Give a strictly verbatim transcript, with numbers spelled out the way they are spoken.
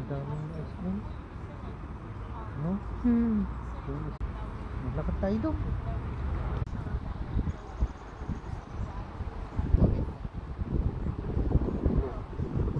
daming ice cream. No? Hmm. Maglakad tayo doon.